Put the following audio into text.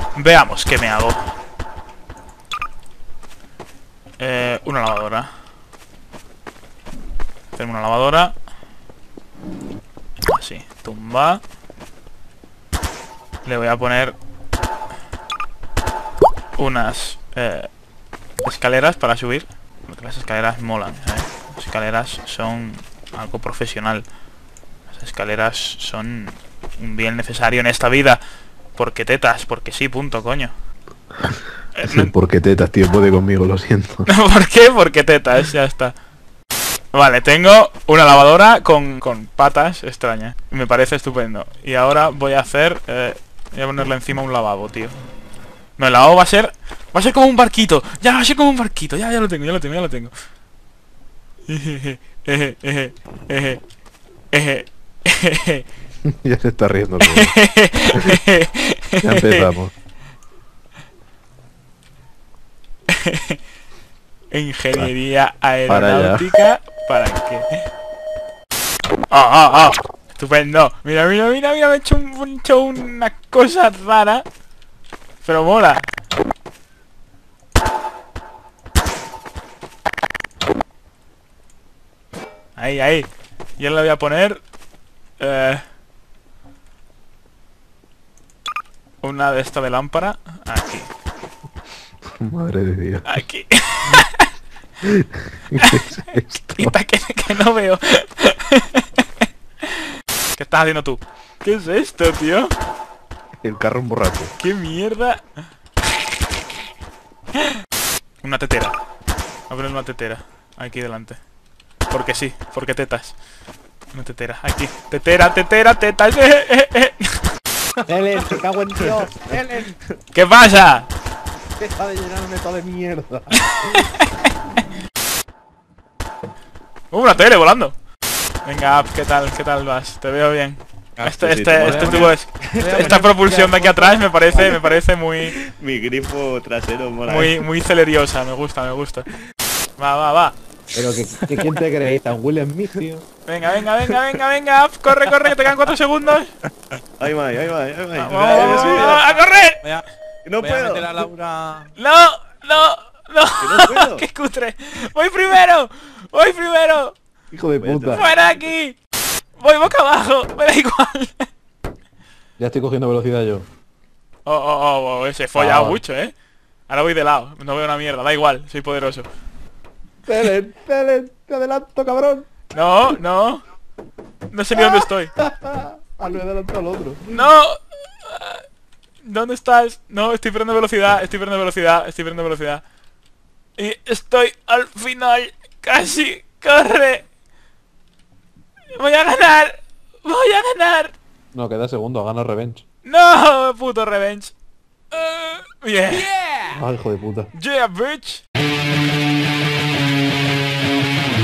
Veamos qué me hago. Una lavadora. Tengo una lavadora. Así, tumba. Le voy a poner unas escaleras para subir. Porque las escaleras molan, ¿sabes? Las escaleras son algo profesional. Las escaleras son un bien necesario en esta vida. Porque tetas, porque sí, punto, coño. Sí, porque tetas, tío, puede conmigo, lo siento. ¿Por qué? Porque tetas, ya está. Vale, tengo una lavadora con patas extrañas. Me parece estupendo. Y ahora voy a hacer... voy a ponerle encima un lavabo, tío. No, el lavabo va a ser como un barquito. Ya, va a ser como un barquito. Ya lo tengo, ya lo tengo, ya lo tengo. Ya se está riendo todo. Ya empezamos. Ingeniería aeronáutica. ¿Para qué? ¡Ah! Estupendo. Mira, me he hecho una cosa rara. Pero mola. Ahí. Y ahora le voy a poner una de esta de lámpara. Aquí. Madre de Dios. Aquí. ¿Qué es esto? Quita que no veo. ¿Qué estás haciendo tú? ¿Qué es esto, tío? El carro borracho. ¿Qué mierda? Una tetera. Voy a poner una tetera aquí delante. Porque sí, porque tetas. Una tetera, aquí. Tetera, tetas. Ellen, te cago en Dios. Ellen, ¿Qué pasa? deja de llenarme todo de mierda. Una tele volando. Venga, ¿qué tal vas? Te veo bien. Esta propulsión de aquí atrás me parece muy Mi grifo trasero mola. muy celeriosa, me gusta. Va. Pero que ¿quién te creéis? ¿Tan Will Smith, tío? Venga, corre, que te quedan 4 segundos. Ahí va. Vamos, a correr. No Voy a puedo. meter a Laura... No. no puedo. ¡Qué cutre! ¡Voy primero! Hijo de puta. ¡Fuera de aquí! Voy boca abajo, me da igual. Ya estoy cogiendo velocidad yo. Se folla mucho, Ahora voy de lado, no veo una mierda, da igual, soy poderoso. Ellen, te adelanto, cabrón. No sé ni dónde estoy. Me adelanto al otro. ¡No! ¿Dónde estás? No, estoy perdiendo velocidad. Y estoy al final. Casi. ¡Corre! ¡Voy a ganar! No, queda segundo, gana Revenge. ¡No! Puto revenge. Ah, hijo de puta. Yeah, bitch.